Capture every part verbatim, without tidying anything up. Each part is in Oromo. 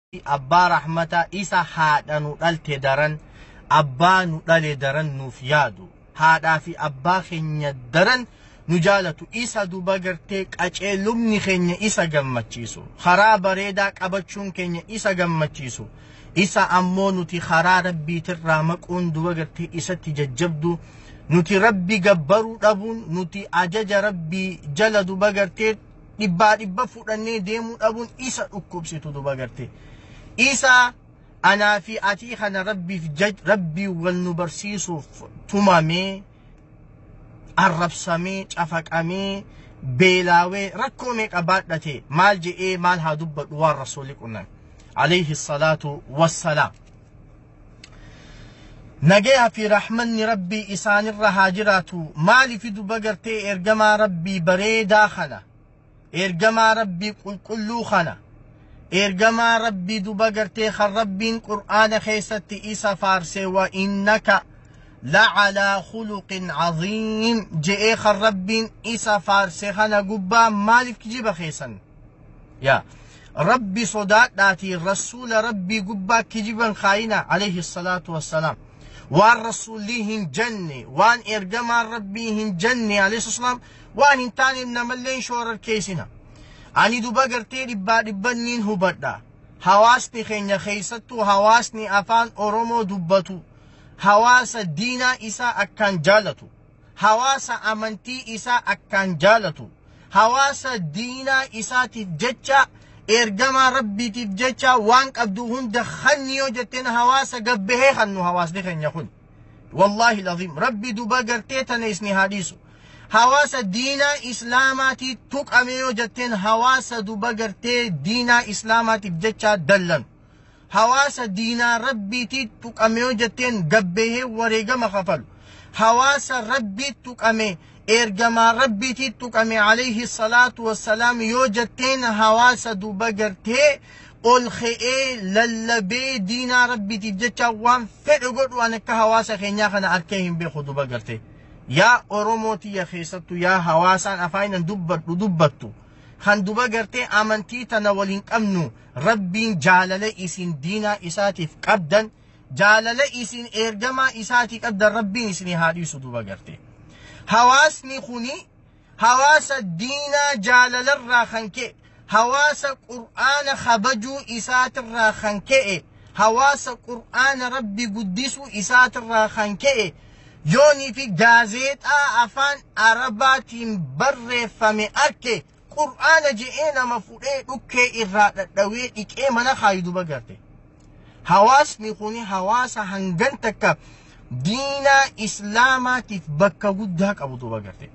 abbaa rahmata isa haadha nu dhalte daran abbaa nu dhale daran nuuf yaadu haadhaa fi abbaa keenya daran nu jaalatu isa duba gartee qaceelumni keenya isa gammachiisu karaa bareedaa qabachuun keenya isa gammachiisu isa ammoo nuti karaa rabbiitirraa maquun duba gartee isatti jajjabdu nuti rabbi gabbaruu dhabuun nuti ajaja rabbii jala duba gartee dhibbaa dhibba fudhannee deemuu dhabuun isa dhukkubsitu duba gartee isa anaa fi atii kana rabbiif jaj rabbii wal nu barsiisuuf tumamee arrabsamee cafaqamee beelaawee rakkoo meeqa baadhate maal je'ee maal haa dubbadhu waan rasuuli qunnan alayhi salaatu wassalaam nagaya fi rahmanni rabbii isaanirra haa jiraatu maaliif duba gartee ergamaa rabbii bareedaa kana ergamaa rabbii qulqulluu kana ergamaa rabbii duba gartee kan rabbiin qur'aana keessatti isa faarse wa innaka la'alaa khuluqin caziim je'ee kan rabbiin isa faarse kana gubbaa maaliif kijiba keessan yaa rabbi sodaadhaatii rasuula rabbii gubbaa kijiban kaayina alayhi salaatu wassalaam waan rasuulii hin jenne waan ergamaan rabbii hin jenne alayhi salaam waan hin taane namalleen shoorar keessina ani duba gartee dhibbaa dhibbanniin hubadha hawaasni keenya keessattuu hawaasni afaan oromoo dubbatu hawaasa diinaa isaa akkaan jaalatu hawaasa amantii isaa akkaan jaalatu hawaasa diinaa isaatiif jecha ergamaa rabbiitiif jecha waan qabdu hunda khanni yoo jetteen hawaasa gabbahee kannu hawaasni keenya kun wallahi lazim rabbi duba gartee tana isni haadhiisu hawaasa diinaa islaamaatii tuqame yoo jetteen hawaasa duba gartee diinaa islaamaatiif jecha dallan hawaasa diinaa rabbiitii tuqame yoo jetteen gabbahee wareegama kafalu hawaasa rabbii tuqame ergamaa rabbiitii tuqame alayhi salaatu wassalaam yoo jetteen hawaasa duba gartee ol ka'ee lallabee diinaa rabbiitiif jecha waan fedhe godhu an akka hawaasa keenyaa kana arkee hin beeku duba gartee yaa oromooti ya keessattu yaa hawaasaan afaanan dubbadhu dubbattu kan duba gartee amantii tana waliin qabnu rabbiin jaalala isin diinaa isaatiif qabdan jaalala isin ergamaa isaatii qabdan rabbiin isin haadhiisu duba gartee hawaasni kuni hawaasa diinaa jaalalarraa kan ka'e hawaasa qur'aana kabajuu isaatirraa kan ka'e hawaasa qur'aana rabbi guddisuu isaatirraa kan ka'e yoonii fi gaazeexaa afaan arabaatiin barreeffame arke qur'aana je'ee nama fudhee dhukkee irraa dhadhawee dhiqee mana kaayu duba garte hawaasni kuni hawaasa hangan takka diinaa islaamaatiif bakka guddaa qabu duba garte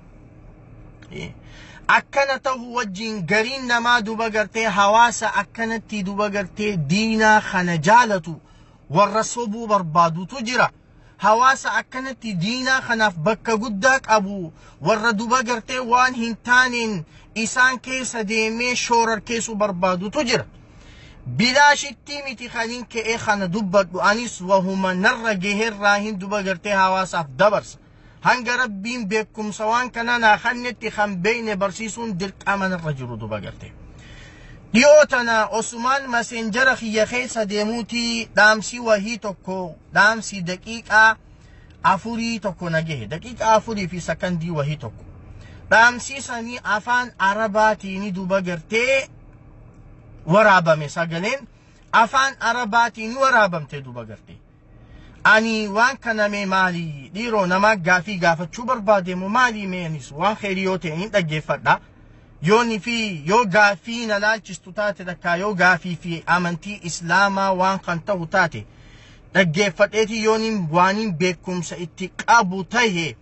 akkana ta'u wajjin gariin namaa duba gartee hawaasa akkanatti duba gartee diinaa kana jaalatu warra sobuu barbaadutu jira hawaasa akkanatti diinaa kanaaf bakka guddaa qabu warra duba gartee waan hin taaneen isaan keessa deemee shoorar keessu barbaadutu jira bilaashitti miti kaniin ka'ee kana dubbadhu anis wahuma narra geherraa hin duba gartee hawaasaaf dabarsa hanga rabbiin beekumsa waan kana naa kannetti kan beeyne barsiisuun dirqama narra jiru duba gartee dhiyoo tana osumaan masenjara kiyya keessa deemuutii dhaamsi wahii tokko dhaamsi daqiiqaa afurii tokko nagahe daqiiqaa afurii fi sakandii wahii tokko dhaamsi sanii afaan arabaatiin duba gartee waraabame sagaleen afaan arabaatiin waraabamte duba gartee ani waan kana mee maali dhiiroo namaa gaafii gaafachuu barbaademu maali meenis waan kheyrii ta'e hin dhaggeeffadha yooni fi yoo gaafii na laalchistu taate takkaa yoo gaafii fi amantii islaamaa waan kan ta'u taate dhaggeeffadheeti yooniin waaniin beekumsa itti qabu tahe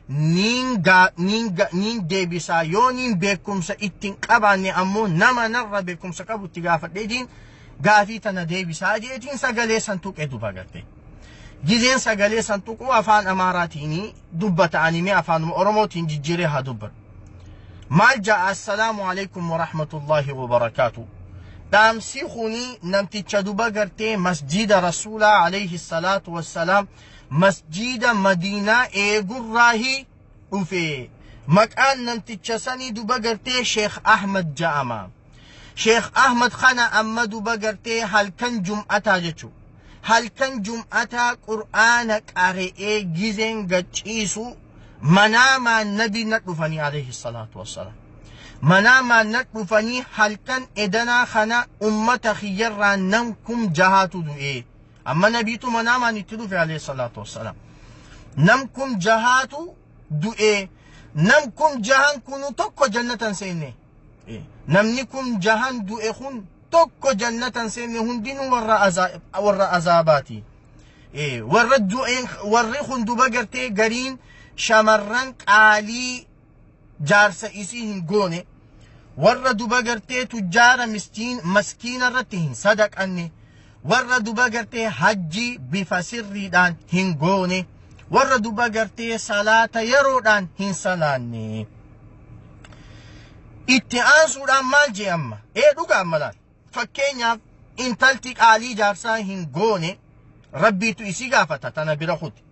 niin deebisaa yooniin beekumsa ittiin qabaanne ammoo nama narra beekumsa qabu itti gaafadheetiin gaafii tana deebisaa jeetiin sagalee san tuqe duba garte gizeen sagalee san tuqu afaan amaaraatiin dubbata animee afaan oromootiin jijjiiree haa dubbatu maal jaa assalaamu alaykum warahmatullaahi wabarakaatu dhaamsi kuni namticha duba gartee masjida rasuulaa alayhi salaatu wassalaam masjida madiinaa eegurraahi dhufe maqaan namticha sanii duba gartee sheekh ahmad ja'ama Sheekh Ahmad kana amma duba gartee halkan jum'ataa jechuu halkan jum'ataa qur'aana qare'ee gizeen gachiisu manaamaan nabi na dhufanii alayhi salaatu wassalaam manaamaan na dhufanii halkan edanaa kana ummata khiyyarraa nam kum jahaatu du'ee amma nabiitu manaamaan itti dhufe alayhi salaatu wassalaam nam kum jahaatu du'ee nam kum jahan kunu tokko jannatan seenne namni kum jahan du'e kun tokko jannatan seenne hundinuu warra azaabaati warra du'een warri kun duba gartee gariin shamarran qaalii jaarsa isii hin goone warra duba gartee tujjaara miskiin maskiina irratti hin sadaqanne warra duba gartee hajji bifa sirriidhaan hin goone warra duba gartee salaata yeroodhaan hin salaanne itti aansuudhaan maal jee amma ee dhugaa malaan fakkeenyaaf intalti qaalii jaarsaa hin goone rabbiitu isii gaafata tana bira kuti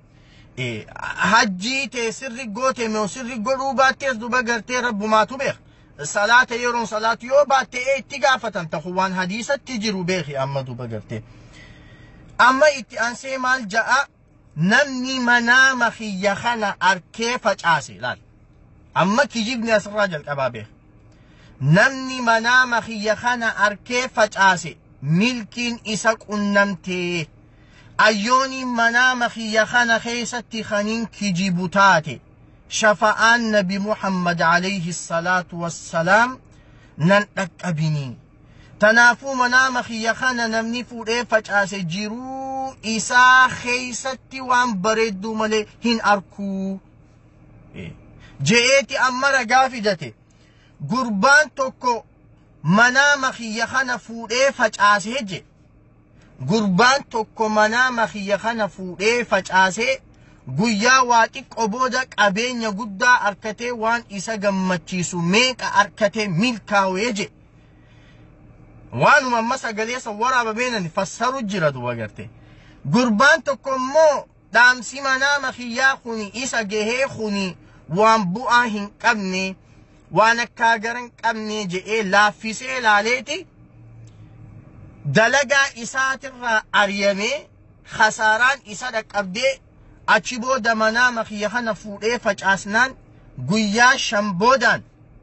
hajjii tee sirri goote mee sirri godhuu baattees duba gartee rabbumaatu beeka salaata yeroon salaatu yoo baatte ee itti gaafatan ta'u waan hadiisatti jiru beeki amma duba gartee amma itti aansee maal ja'a namni manaama kiyya kana arkee facaase laal amma kijibni asirraa jalqabaa beeka namni manaama kiyya kana arkee facaase milkiin isa qunnamtee ayyooni manaama kiyya kana keessatti kaniin kijibu taate shafa'aan nabi muhammad alayhi salaatu wassalaam nan dhaqqabinii tanaafuu manaama kiyya kana namni fuudhee facaase jiruu isaa keessatti waan bareedduu malee hin arkuu je'eeti amma ragaa fidate gurbaan tokko manaama kiyya kana fuudhee facaasee je gurbaan tokko manaama kiyya kana fuudhee facaasee guyyaa waa xiqqoo booda qabeenya guddaa arkatee waan isa gammachiisu meeqa arkatee milkaa'ee je waanuma amma sagaleessa waraabameenan fassaru jira duba garte gurbaan tokko immoo dhaamsi manaama kiyyaa kuni isa gahee kuni waan bu'aa hin qabne waan akka garan qabne je'ee laaffisee laaleeti dalagaa isaatirraa ariyamee khasaaraan isa dhaqqabdee achi booda manaama kiyya kana fuudhee facaasnaan guyyaa shan boodaan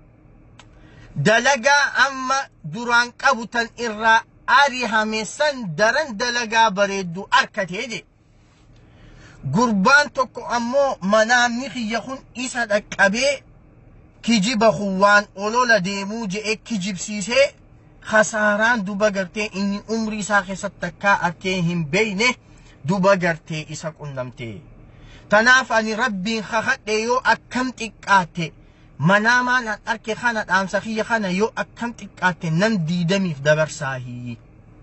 dalagaa amma duraan qabu tan irraa arihame san daran dalagaa bareeddu arkatee je gurbaan tokko ammoo manaamni kiyya kun isa dhaqqabee kijiba waan olola deemuu je'ee kijibsiisee khasaaraan duba gartee inni umrii isaa keessatti takkaa arkee hin beeyne duba gartee isa qunnamtee tanaaf ani rabbiin kakadhe yoo akkam xiqqaate manaamaan an arke kana dhaamsa kiyya kana yoo akkam xiqqaate nam diidamiif dabarsaahi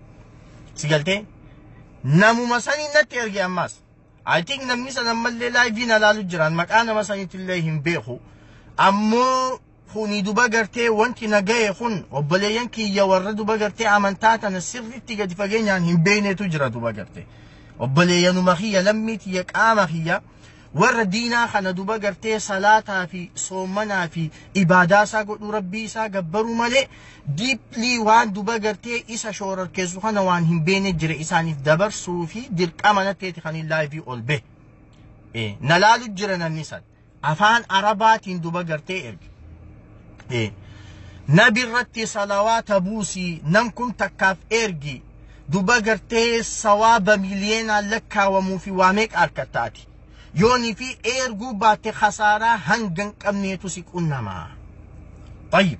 si galtee namuma sanii natti erge ammas I think namni sana mallee laayiviin alaalu jiran maqaa nama saniitillee hin beeku ammoo kuni duba gartee wanti nagaye kun obboleeyyan kiyya warra duba gartee amantaa tana sirritti gadi fageenyaan hin beeynetu jira duba gartee obboleeyyanuma kiyya lammiitiyya qaama kiyya warra diinaa kana duba gartee salaataa fi soomanaa fi ibaadaa isaa godhuu rabbii isaa gabbaruu malee diiplii waan duba gartee isa shoorarkeessu kana waan hin beene jire isaaniif dabarsuu fi dirqama natteeti kan hin laayivii ol be na laalu jira namni san afaan arabaatiin duba gartee ergi nabi irratti salawaata buusii nam kun takkaaf ergi duba gartee sawaaba miliyeenaan lakkaawamuu fi waa meeqa harkattaati yoonii fi erguu baate khasaaraa hangan qabneetu si qunnamaa طيب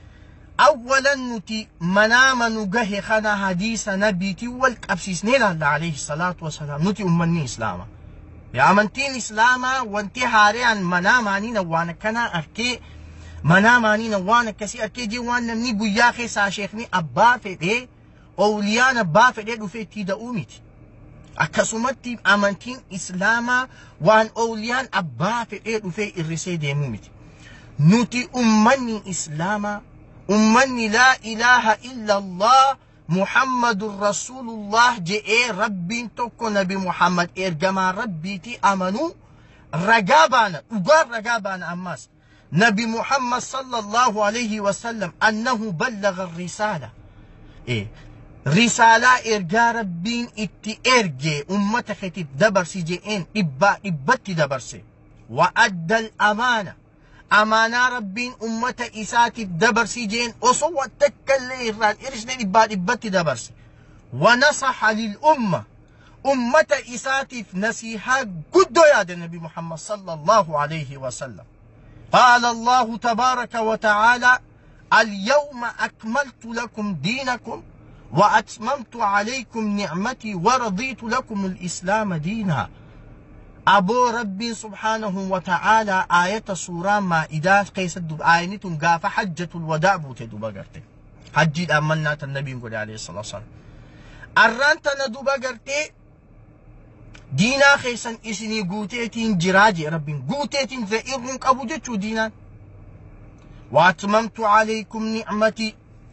أولا نتي منام نجه خنا حديث نبيتي والقبسيسنين الله عليه الصلاة والسلام نتي أمني إسلاما يا أمنتين إسلاما وانتي هاريان مناماني نوانا كنا أركي مناماني نوانا كسي أركي جيوانا نبو ياخي سا شيخني أبا فدي أوليان أبا فدي دفي تيدا أوميتي akkasumatti amantiin islaamaa waan awliyaan abbaa fedhee dhufee irrisee deemuu miti nuti ummanni islaamaa ummanni laa ilaaha illa allah muhammadun rasulullah je'ee rabbiin tokko nabi muhammad ergamaa rabbiiti amanuu ragaa baana dhugaan ragaa baana ammas نبي محمد صلى الله عليه وسلم أنه بلغ الرسالة إيه رسالة إرجاء ربين إتي إرجي أمتك تدبر سجئين إبا إبت دبرسي وأدى الأمانة أمانة ربين أمت إسات الدبر سجئين أصوى تكالي إران إرشد إبا إبت دبرسي ونصح للأمة أمة إسات نسيها قد يا النبي محمد صلى الله عليه وسلم قال الله تبارك وتعالى اليوم أكملت لكم دينكم وأتممت عليكم نعمتي ورضيت لكم الإسلام دينا أبو ربي سبحانه وتعالى آية سورة مائدة كيس الدب آية قاف حجة الوداع بوتدو بغرتي حجي أمنا النبي عليه الصلاة والسلام أرانت ندو بغرتي دينا خيسا إسني قوتيتين جراجي ربي قوتيتين فإرنك أبو جتشو دينا وأتممت عليكم نعمتي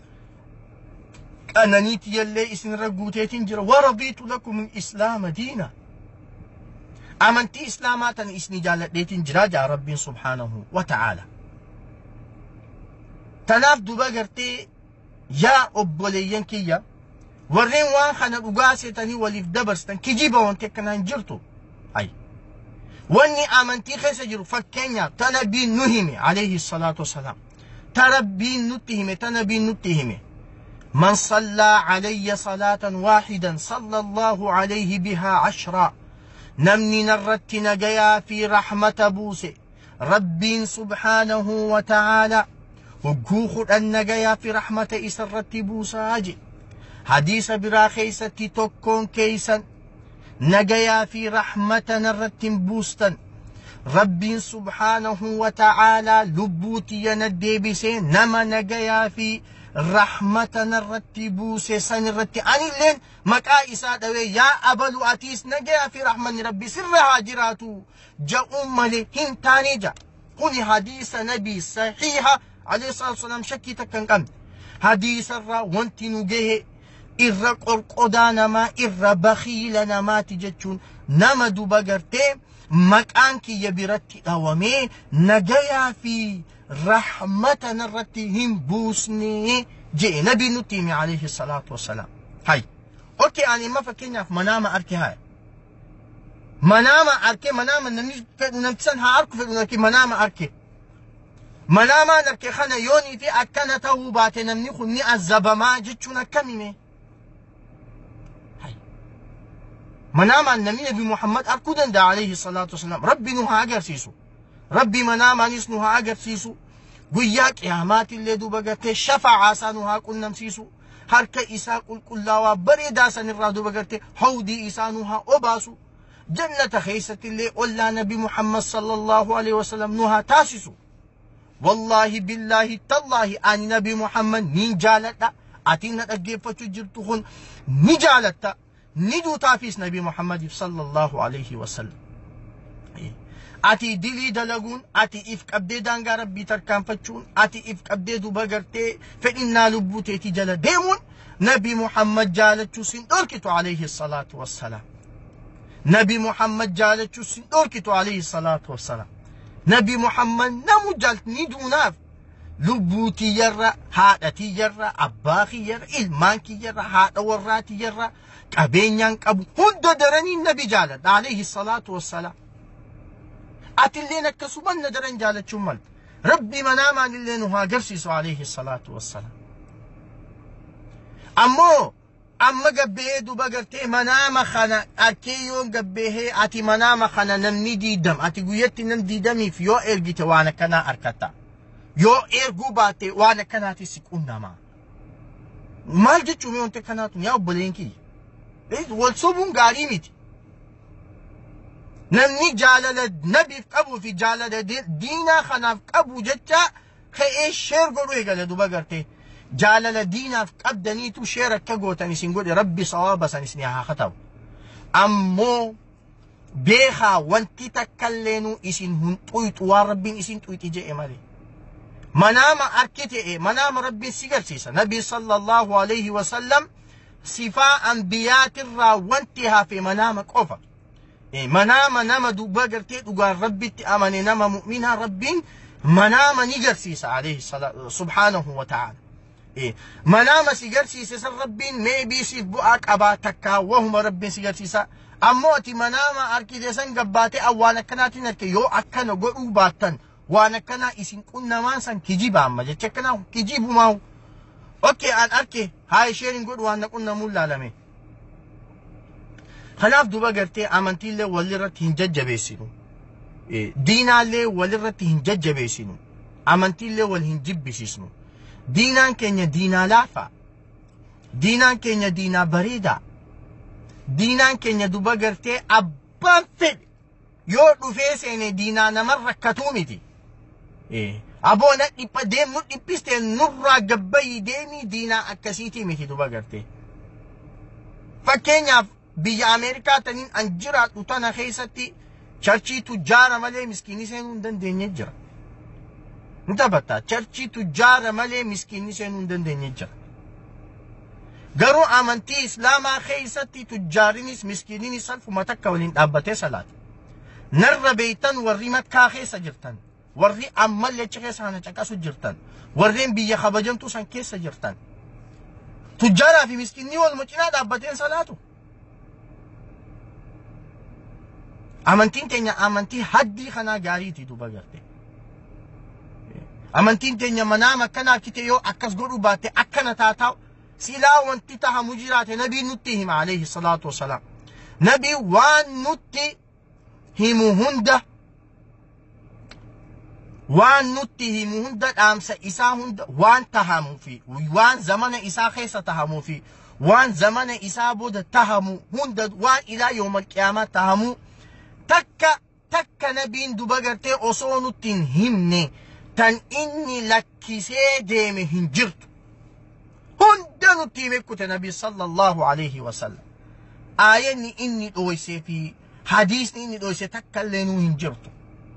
أنا نيتي اللي إسن رقوتيتين جرا ورضيت لكم الإسلام دينا أمنتي إسلامات إسني جالتين جراجة ربي سبحانه وتعالى تناف دوباقرتي يا أبوليين كيا ورين وان خانا بقاسي تاني وليف دبرستان كجيبا وانتي كنان جرتو أي واني آمنتي خيسا جرو فكينيا تنبي نهمي عليه الصلاة والسلام تربي نتهمي تنبي نتهمي من صلى علي صلاة واحدا صلى الله عليه بها عشرا نمني نرت نجيا في رحمة بوسي ربي سبحانه وتعالى وقوخ أن نجيا في رحمة إسرت بوساجي حديث برا خيسة تكون كيسا نجيا في رحمة نرت بوستا ربي سبحانه وتعالى لبوتي يندي بسين نما نجيا في رحمة نرت بوسي سن الرت أني لين مكا إسادة يا أبلو أتيس نجيا في رحمة ربي سر هاجراتو جا أمالي هن تاني جا قولي حديث نبي صحيحة عليه الصلاة والسلام شكي تكن كم حديث الرا وانتي نجيه إرّا قرقودا نما إرّا بخيل نما تجتشون نما دو بغرتي مكانك يبرتي أوامي نجيا في رحمة نرتهم بوسني جي نبي نتيمي عليه الصلاة والسلام هاي أوكي أنا ما فكرنا في منام أركي هاي منام أركي منام نمتسن ها أركي في منام أركي منام أركي خانا يوني في أكنا توبات نمني خني الزبما جتشون كميمي منام النبي محمد أركودن دا عليه الصلاة والسلام ربي نوها أجر سيسو ربي منام نيس نوها أجر سيسو قياك إهامات اللي دو بغرتي شفع عاسا نوها كنم سيسو هركا إسا قل كلاوا بريدا سنرا دو بغرتي حودي إسا نوها أباسو جنة خيسة اللي أولا نبي محمد صلى الله عليه وسلم نوها تاسسو والله بالله تالله آني نبي محمد نين جالتا أتينا أجيب فتجرتخون نجالتا ندو تافيس نبي محمد صلى الله عليه وسلم اتي دلي دلغون اتي افك ابدي دانغا ربي تركان فتشون اتي افك ابدي دو بغرتي فإنا لبوتي تجل ديمون نبي محمد جالتشو سندوركتو عليه الصلاة والسلام نبي محمد جالتشو سندوركتو عليه الصلاة والسلام نبي محمد نمو جالت ندو ناف لبوتي يرى هادتي يرى أباخي يرى إلمانكي يرى هاد وراتي يرى كابينيان كابو هند درني النبي جالت عليه الصلاة والسلام أتلينا كسبان ندرن جالت شمال ربي مناما للينها قرسيس عليه الصلاة والسلام أمو أما قبيه دو بقرتي مناما خانا أكيون قبيه أتي مناما خانا نمني دي دم أتي قويتي نمدي دمي في يو إرقيت وانا كنا أركتا يو إرقو باتي وانا كنا تسكون نما مال جتشو ميون تكناتون يا أبولينكي والصوبون قاريمتي نمني جالة نبي أبو في جالة دينا خناف أبو جتا خي شير قروي قال دو بقرتي جالة دينا أبدني تو شيرك كقوتاني سنقول ربي صوابا سنسنيها خطب أمو بيخا وانتي تكلنو إسن هن طويت وربين إسن طويت جاء مالي منام أركتي إيه منام ربي سيقر سيسا نبي صلى الله عليه وسلم صفاء أنبيات الرا وانتها في منامك أوفا إيه منام نما دو بقرتي وقال ربي تأمني نما مؤمنها ربين منام نجرسيس عليه الصلاة سبحانه وتعالى إيه منام سيجرسيس ربين ما بيسيف بؤك أباتك وهم ربين سيجرسيس أموتي منام أركي ديسان قباتي أوانا كناتي نركي يو أكنا قروا باتن وانا كنا إسين كنا مانسان كجيب عما جتشكنا كجيب ماو أوكي أن أركي هاي شيرين قد وانا كنا مولا لمي خلاف دوبا قرتي أمانتي اللي والرت هنجج بيسينو إيه دينا اللي والرت هنجج بيسينو أمانتي اللي والهنجب بيسينو دينا كينيا دينا لافا دينا كينيا دينا بريدا دينا كينيا دوبا قرتي أبان فد يو دفيسيني دينا نمر ركتوميتي إيه أبونا إبا ديم نو إبستي نورا قبي ديمي دينا أكسيتي ميتي دوبا قرتي فكينيا بيا أمريكا تنين أنجرات وطانا خيستي چرچی تجار ملي مسكيني سينون دن دين جرا انتبهتا چرچی تجار ملي مسكيني سينون دن دين جرا قرو آمنتي إسلاما خيستي تجارينيس مسكينيني سلف ومتكا ولين أبتي صلاة نر بيتن ورمت كا خيسا جرتن وري عمال لچ خيسا هانا چكاسو جرتن ورين بيا خبجنتو سان كيسا جرتن تجارا في مسكيني والمجنات أبتين صلاتو أمانتين تينيا أمانتي حدي خنا جاريتي دوبا قرتي أمانتين تينيا مناما كنا كتيو أكس قرو باتي أكنا تاتاو سلا وانتتها مجرات نبي نتهم عليه الصلاة والسلام نبي وان نتي همو هندا وان نتي همو هندا أمسا إسا هندا وان تهمو في وان زمن إسا خيسا تهمو في وان زمن إسا بود تهمو هندا وان إلى يوم القيامة تهمو تكا تكا نبين دوباغرتي أصونو تنهمني تن إني لكيسي ديمي هنجرت هندنو تيمكو تنبي صلى الله عليه وسلم آياني إني دويسي في حديثني إني دويسي تكا لينو هنجرت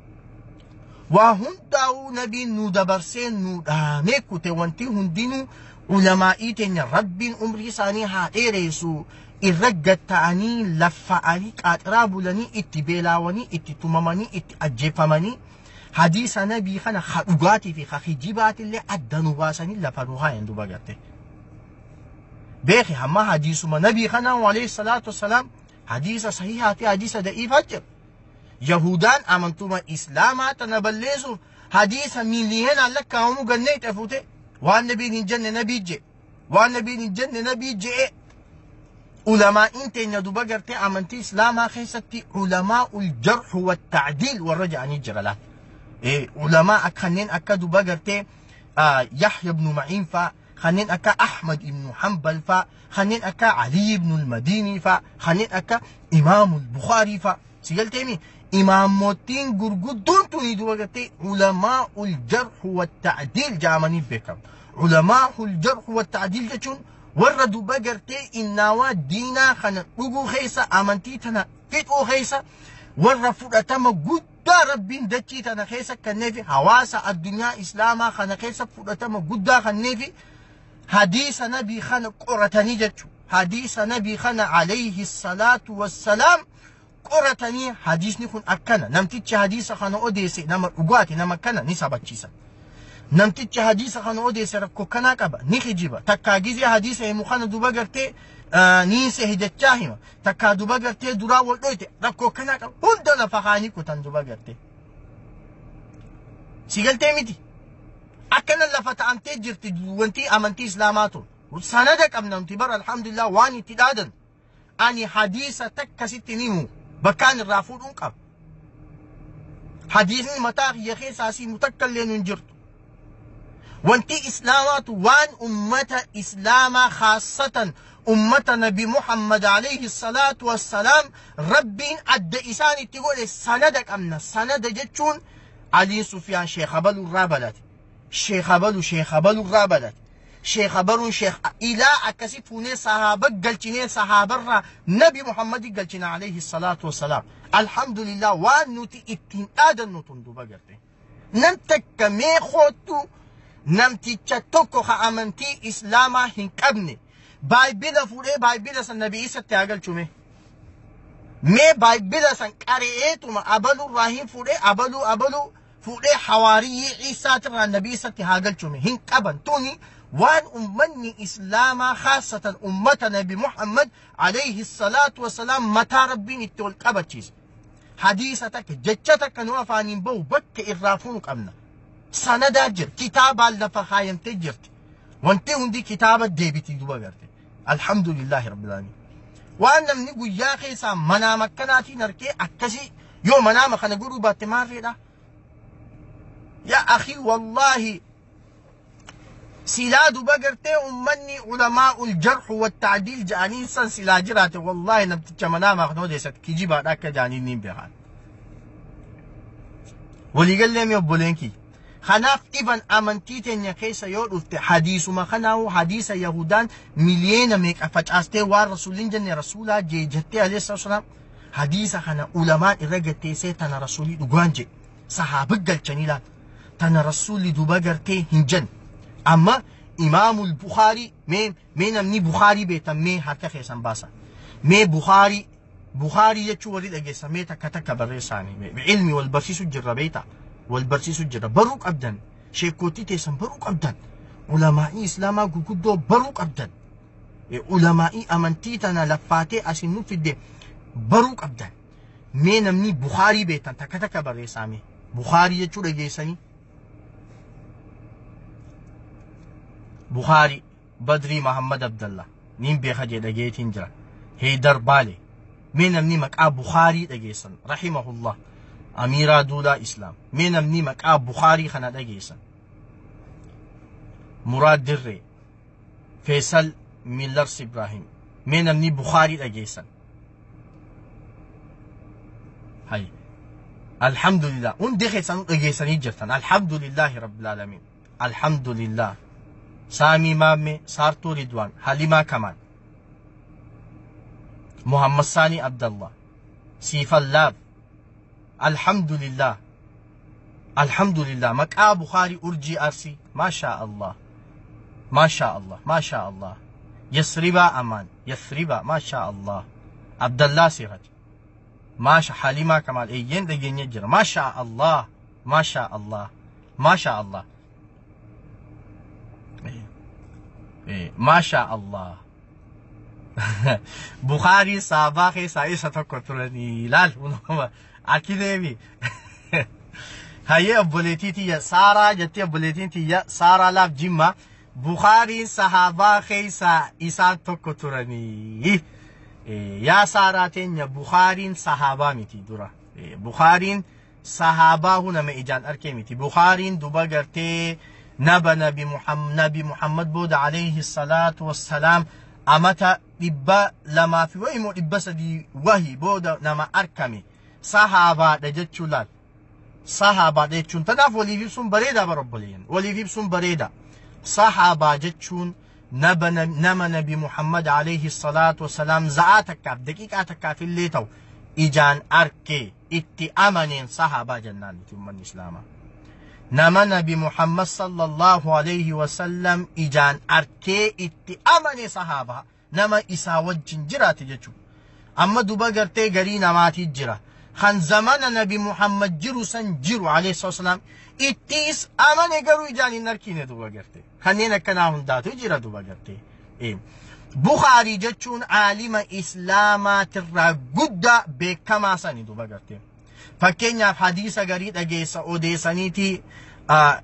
وهنداو نبي نو دبرسين نو داميكو تيوانتي هندينو علمائي تنيا رب أمري ساني هاتي ريسو الرجت تاني لفعاني قاترابولني اتبالاوني اتتممني اتأجفمني حديث نبي خنا خلقاتي في خخجيبات اللي عدنوا باسني لفنوها يندو بغتي بيخي هما حديث ما نبي خنا وعليه الصلاة والسلام حديث صحيحاتي حديث دقيف هجر يهودان امنتما اسلاما تنبلزوا حديث مليهن لك هم جنيت افوتي وان نبي نجن نبي جي وان نبي نجن نبي جي علماء انت ندوبا قرتي امنتي اسلاما خيستي علماء الجرح والتعديل والرجع عن الجرلات إيه علماء خنين اكا دوبا قرتي آه يحيى بن معين فا خنين اكا احمد بن حنبل فا خنين اكا علي بن المديني فا خنين اكا امام البخاري فا سيقلتيمي امام موتين قرقودون توني دوبا قرتي علماء الجرح والتعديل جامني بكم علماء الجرح والتعديل جتون وردوا بقرتي إنوا دينا خنا أقو خيسا أمنتي تنا فتو خيسا ورفوا أتما قد ربين دتي تنا خيسا كنفي حواسا الدنيا إسلاما خنا خيسا فؤتما قد خنفي حديث نبي خنا قرتني جتشو حديث نبي خنا عليه الصلاة والسلام قرتني حديث نكون أكنا نمتيتش حديث خنا أوديسي نمر أقواتي نمر كنا نسابة چيسا نمتيتش حديث خانو أوديسي ركو كنا كبا نيخي جيبا تكا جيزي حديث مخانا دوبا قرتي آه نيسي هدتشاهما تكا دوبا قرتي درا والدويتي ركو كنا كبا هندنا فخاني كتن دوبا قرتي سيقلتي ميتي أكنا لفتا أمتي جرتي وانتي أمنتي إسلاماتو وساندك أمنا انتبار الحمد لله واني تدادا أني حديث تكا ستي نيمو بكان الرافود انقب حديثني متاخ يخي ساسي متكل لين جرتو وانتي إسلامات وان أمة إسلاما خاصة أمة نبي محمد عليه الصلاة والسلام ربين عد إساني تقول سندك أمنا سند جتشون علي سفيان شيخ بلو الرابلات شيخ بلو شيخ بلو الرابلات شيخ بلو شيخ إلى أكسفوني صحابة قلتني صحابة نبي محمد قلتنا عليه الصلاة والسلام الحمد لله وان نتي اتين آدن نتندو بقرتي نمتك مي خوتو نمتيچا توكو خا امنتي اسلاما هنقبني بايبل فوري بايبل سن نبي عيسى تاغل چومي مي بايبل سن قريتو ما ابلو راهيم فوري ابلو ابلو fuudhee hawaarii Ciisaatirraa nabii isatti haa galchume hin qaban. Tuni waan ummanni islaamaa khaasatan ummata nabi Muhammad alayhi salaatu wasalaam mataa rabbiin itti ol qabachiise. Hadiisa takka jecha takka nu afaaniin bahu bakka irraa fuunu qabna. Sanadaa jira kitaabaan lafa kaayamtee jirti. Wanti hundi kitaaba deebitii duba garte. Alhamdulillahi rabbil alamin. Waan namni guyyaa keessaa manaama akkanaatiin harkee akkasii yoo manaama kana godhuu baatte maarreedha. Yaa akhi wallahi silaa duba gartee ummanni ulamaa ul jarhu wa ta'diil ja'anii san silaa jiraate wallahi namticha manaama kana odeessatti kijibaadha akka jaaniin niin beekan. Waliigallee mi obboleenkii. Kanaaf iban amantii teenya keessa yoo dhufte hadiisuma kanaahu hadiisa Yahudaan miliyeena meeqa facaastee waan rasuulin jenne rasuulaa jee jettee alayhi salaam hadiisa kana ulamaan irra gatteessee tana rasuulii dhugaan jedhe sahaaba galchanii laal tana rasuulli duba gartee hin jenne amma imaamul Bukhaarii mee mee namni Bukhaarii beektan mee harka keessan baasa mee Bukhaarii Bukhaarii jechuu warri dhageessa mee takka takka barreessaanii ilmi wal barsiisu jirra beektaa. والبرسيسو جرا بروك أبدان شيكوتي تيسن بروك أبدان علماء إسلاما قدو بروك أبدان علماء أمنتيتنا لفاتي أسنو في الدين بروك أبدان مين مني بخاري بيتان تكتك بريسامي بخاري يجو رجيساني بخاري بدري محمد عبد الله نيم بيخجي رجيتين جرا هيدر بالي مين مني مكا بخاري رجيسان رحمه الله أميرا دولا إسلام من أمني مكا بخاري خنا دقيسا مراد دري فيصل ميلرس إبراهيم من أمني بخاري دقيسا هاي الحمد لله أن دخل سنو دقيسا نجرتن الحمد لله رب العالمين الحمد لله سامي مامي سارتو رضوان حليمة كمان محمد ثاني عبد الله سيف اللاب الحمد لله الحمد لله مكا بخاري أرجي أرسي ما شاء الله ما شاء الله ما شاء الله يسربا أمان يسربا ما شاء الله عبد الله سيرج ما شاء حليمة كمال أيين دقين يجر ما شاء الله ما شاء الله ما شاء الله إيه. إيه. ما شاء الله بخاري سابقي سايسة تكترني لا أكيد هيا أبوليتي يا سارة جتي أبوليتي يا سارة لاف جمّة بخاري صحابة خيسا إسان تكترني يا سارة تين يا بخاري صحابة ميتي دورا بخاري صحابة هنا ما إجان أركيميتي بخاري دوبا قرتي نبى نبي محمد نبي محمد بود عليه الصلاة والسلام أمتى إبا لما في ويمو إبا سدي وهي بود نما أركمي صحابة دجتشولات صحابة دجتشون تناف ولي في بسون بريدة بربلين ولي في بسون بريدة صحابة جتشون نبى نما نبي محمد عليه الصلاة والسلام زعاتك كاف دقيقة كاف اللي تو إجان أركي إتي أمنين صحابة جنان ثم الإسلام نما نبي محمد صلى الله عليه وسلم إجان أركي إتي أمني صحابة نما إساوة جنجرات جتشو أما دوبا قرتي قري نماتي جرا خان زمان نبي محمد جرو سن جرو عليه الصلاة والسلام إتيس أمني قرو إجاني نركيني دوبا قرتي خانينا كناهم داتو جرا دوبا قرتي إيه بخاري جتشون عالم إسلاما ترى قد بكما سني دوبا قرتي فكينيا في حديثة قريت أجيسا أوديسانيتي آه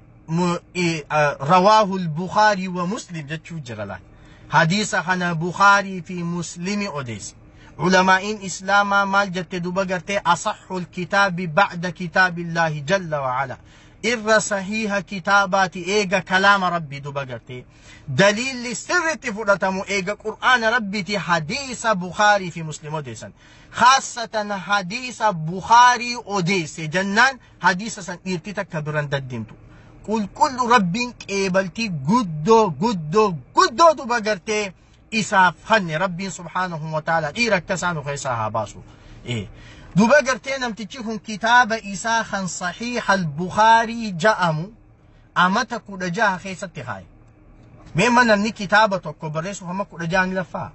آه رواه البخاري ومسلم جتشو جرلا حديثة خنا بخاري في مسلم أوديس علماء إسلاما مال جت دوبا قرتي أصح الكتاب بعد كتاب الله جل وعلا إر صحيح كتابات إيجا كلام ربي دوبا قرتي دليل سر تفرتمو إيجا قرآن ربي تي حديث بخاري في مسلم أوديسا خاصة حديث بخاري أوديس جنان حديث سن إرتتك بران ددمتو قل كل ربك إيبلتي قدو قدو قدو دوبا قرتي إساف خن ربي سبحانه وتعالى إيرك تسانو خيساها باسو إيه دوبا قرتي نمتجيهم كتاب إساخا صحيح البخاري جاءمو أمتا كود جاها خيستي خاي مما نمني كتابة كبريسو هما كود جاها نلفا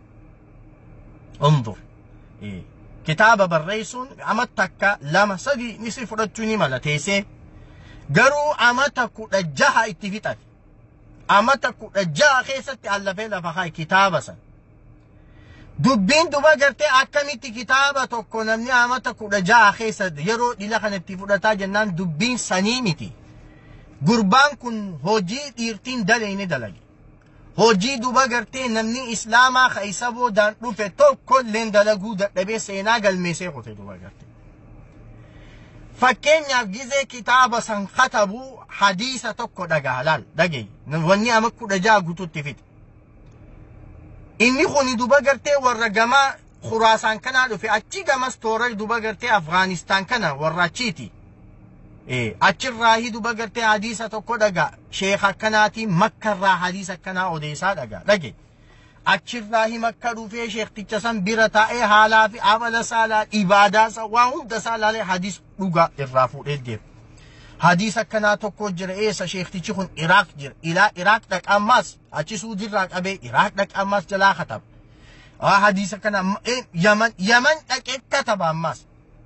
انظر إيه كتابة بريسون أمتك لما سدي نسي فرطوني مالا تيسي garuu amata kudha jaha itti fixate amata kudha jaha keessatti allafee lafa kaa'e kitaaba san dubbiin duba gartee akkamitti kitaaba tokko namni amata kudha jaha keessatti yeroo dhila kanatti fudhataa jennaan dubbiin sanii miti gurbaan kun hojii dhiirtiin daleeyne dalage hojii duba gartee namni islaamaa ka isa boodaan dhufe tokko illeen dalaguu dadhabee seenaa galmeessee qote duba gartee fakkeenyaaf gizee kitaaba san katabuu hadiisa tokko dhagaa laal dhagee wanni ama kudha jaha guututti fite inni kuni duba gartee warra gamaa khuraasaan kanaa dhufe achi gamas toora duba gartee afgaanistaan kana warra achiiti achirraa duba gartee hadiisa tokko dhagaa sheekh akkanaati makkarraa hadiisa akkanaa odeessaa dhagaa dhage achirraa makka dhufee sheekticha san bira taa'ee haalaa fi amala saalaa ibaadaa san waan hunda saalaalee hadiis dhugaa irraa fuudhee deema hadiisa akkanaa tokko jira eessa sheektichi kun iraaq jira ilaa iraaq dhaqammaas achi suudirraa qabee iraaq dhaqammaas jalaa kataba hadiisa kana yaman yaman dhaqee kataba ammaas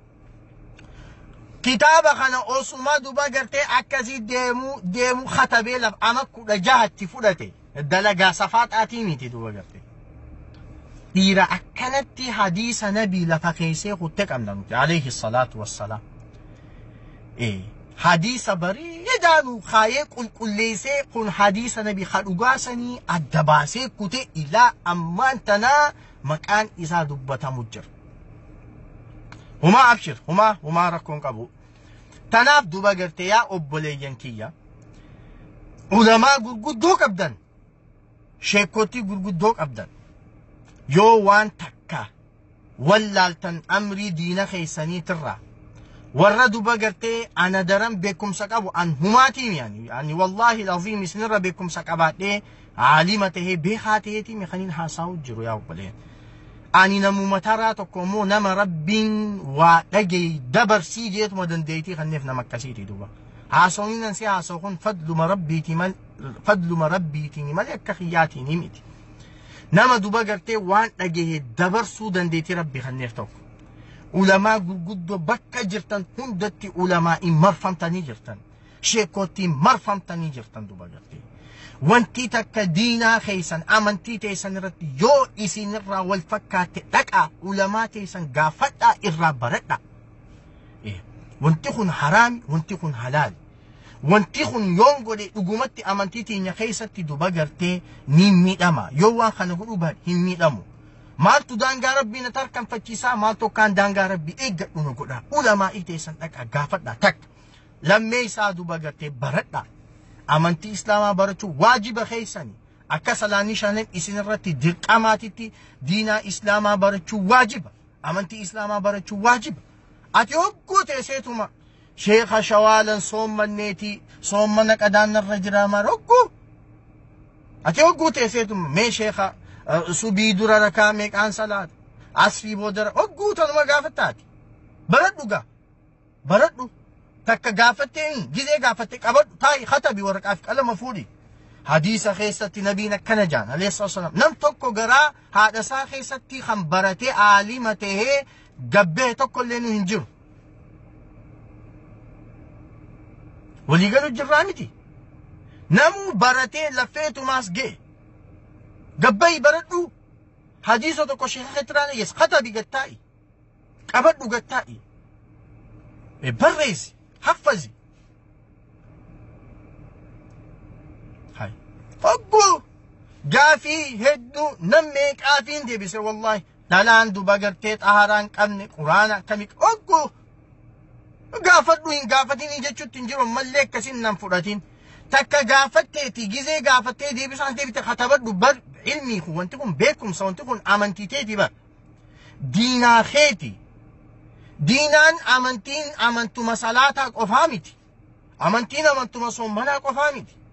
kitaaba kana osuma duba gartee akkasii deemu deemu katabee laf ama kudha jahatti fudhate dalagaa safaadhaatii miti duba gartee dhiira akkanatti hadiisa nabii lafa keessee kutte qabna nuti alayhi salaatu wassalaam eh hadiisa bareedaanu kaayee qulqulleessee kun hadiisa nabii kadhugaasanii adda baasee kute ilaa ammaan tanaa maqaan isaa dubbatamu jira huma abshir huma huma rakkoon qabu tanaaf duba gartee yaa obboleeyyan kiyya ulamaa gurguddoo qabdan sheekotii gurguddoo qabdan yoo waan takka wallaaltan amrii diina keessaniitirraa warra duba gartee ana daran beekumsa qabu an humaatiin yani yani wallahi alazim isinirra beekumsa qabaadhee aalima tahee beekaa taheetii meekaniin haasaa'u jiru yaa obboleen ani namu mataraa tokko immoo nama rabbiin waa dhagee dabarsii jeetuma dandeetii kanneef nama akkasiiti duba haasawninan si haasawu kun fadluma rabbiiti mal fadluma rabbiitiin malee akka kiyyaatiin miti nama duba gartee waan dhagee dabarsuu dandeetii rabbi kanneef tokko ulamaa gurguddoo bakka jirtan hundatti ulamaa'iin marfamtanii jirtan sheekottiin marfamtanii jirtan duba gartee wanti takka diinaa keessan amantii teessan irratti yoo isinirraa wal fakkaate dhaqaa ulamaa teessan gaafadhaa irraa baradhaa wanti kun haraami wanti kun halaali wanti kun yoon godhe dhugumatti amantii teenya keessatti duba gartee ni miidhama yoo waan kana godhu baadhi hin miidhamu maaltu daangaa rabbii na tarkaanfachiisaa maaltu kaan daangaa rabbii eeggadhu nu godha ulamaa teessan dhaqaa gaafadhaa takka lammee isaa duba gartee baradhaa amantii islaamaa barachuu waajiba keessani akka salaanii shanan isin irratti dirqamaatitti diinaa islaamaa barachuu waajiba amantii islaamaa barachuu waajiba ati hogguu teesseetuma sheekha shawaalan soommanneeti soommana qadaannarra jiraamaa hogguu ati hogguu teesseetuma mee sheekha subii dura rakaa meeqaan salaata asrii boodara hogguu tanuma gaafattaati baradhu gaa baradhu takka gaafattee gizee gaafatte qabadhu taa'i khatabi waraqaa fi qalama fuudhi hadiisa keessatti nabiin akkana jaan alayhi salaam nam tokko garaa haadha isaa keessatti kan baratee aalima tahee gabbee tokko illee nu hin jiru waliigalu jirraa miti namu baratee laffeetumaas ga'e gabbayi baradhu hadiisa tokko sheekha tiraan yes khatabi gattaa'i qabadhu gattaa'i barreessi حفظي هاي فقو قافي هدو نميك آفين دي بيسر والله دالان دو بغرتيت أهاران قمني قرانا كميك فقو قافتو هين قافتين إيجا چوتين جيرو مليك كسين نم فراتين تكا قافتيتي جيزي قافتي دي بيسان دي بيتا خطبت بر علمي خو وانتكم بيكم سوانتكم آمنتيتي بر دينا خيتي دينان أمنتين أمنتما صلاتك أفهمتي أمنتين أمنتما صومنا أفهمتي